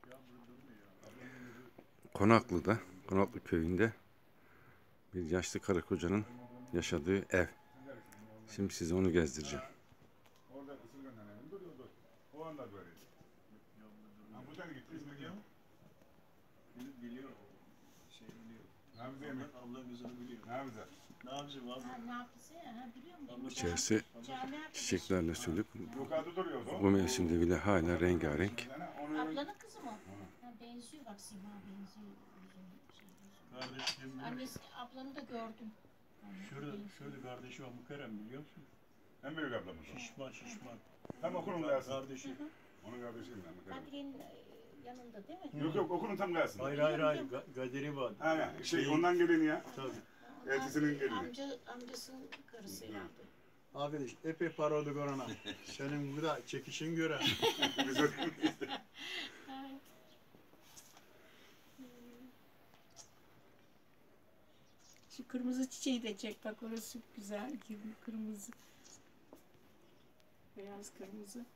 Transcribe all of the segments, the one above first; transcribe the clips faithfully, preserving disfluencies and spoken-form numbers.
Konaklı'da, Konaklı köyünde bir yaşlı karı kocanın yaşadığı ev. Şimdi size onu gezdireceğim. Orada ısırgan nenem duruyordu. O anda böyleydi. Ha buradan gitti ismi diyor. Biliyor. Şey biliyor. Nabze mi? Abla gözünü biliyor. Nabze. Nabze var. Ha, ne yapısı? Ha, biliyor musun? İçerisi çiçeklerle sülük. Yukarıda duruyordu. Bu mevsimde bile hala rengarenk. Ablanın kızı mı? Ha, benziyor bak, Sima benziyor. Şey, Kardeşim. annesi, ablanı da gördüm. Şurada, şurada kardeşi var Mukarrem biliyor musun? En büyük ablamız o. Şişman şişman. Tam okulun gelsin. Kardeşi. Onun kardeşiyim ben. Kadri'nin yanında değil mi? Yok yok okulun tam gelsin. Hayır hayır hayır. Ga- Gaderi var. Aynen şey ondan geleni ya. Tabii. Eltisinin gelini. Amca, amcasının karısı herhalde. Arkadaş epey para oldu korona. Senin burada çekişin göre. Biz o Şu kırmızı çiçeği de çek bak, orası güzel gibi, kırmızı. Beyaz kırmızı.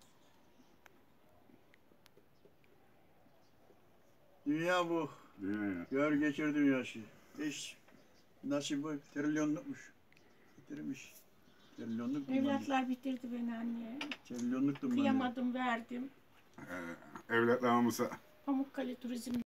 Dünya bu. Dünya. Gör geçir dünyası. İş nasibi trilyonlukmuş. Bitirmiş. Trilyonluk bundan. Evlatlar bitirdi beni anne. Trilyonluk bundan. Kıyamadım, verdim. Ee, evlatlarımıza Pamukkale Turizm